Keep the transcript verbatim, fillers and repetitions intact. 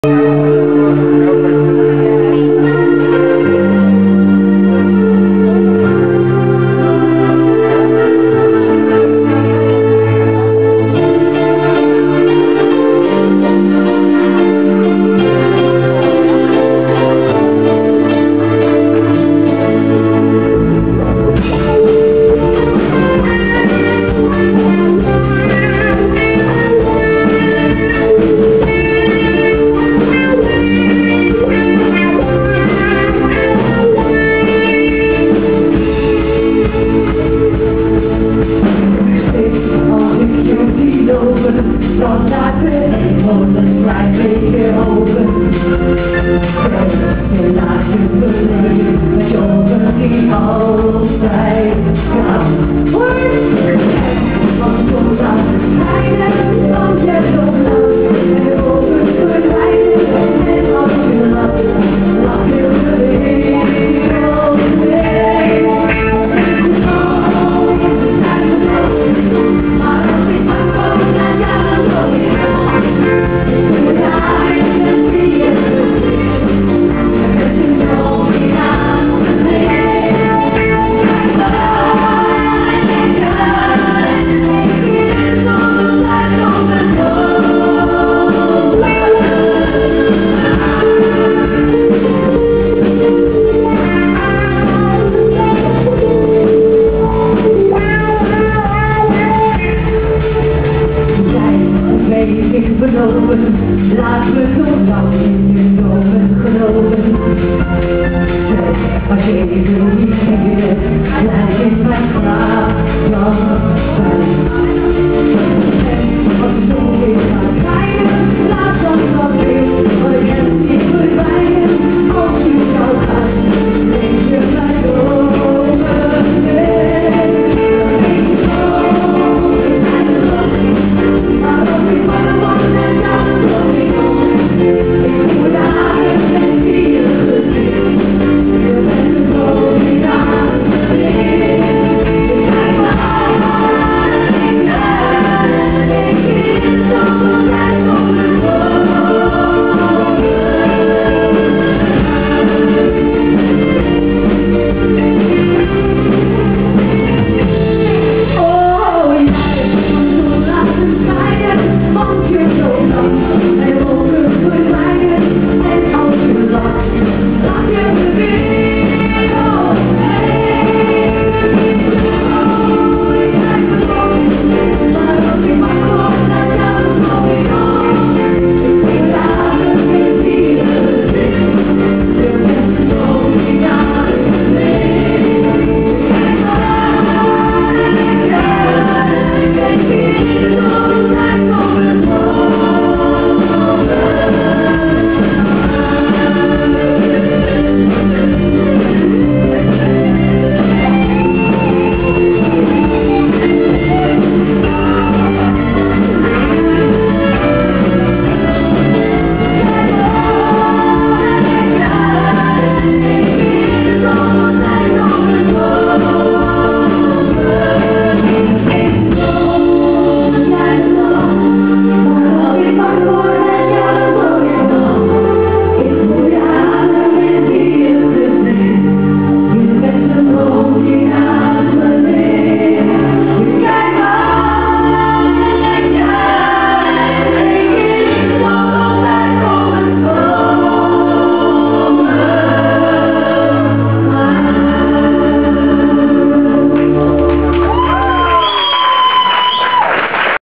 Don't not really hold us right here open. You're not to believe that you're gonna be alright. Come work, on your love, hide and don't get no love. And open good light and all your love, love you really all day. Life will go on.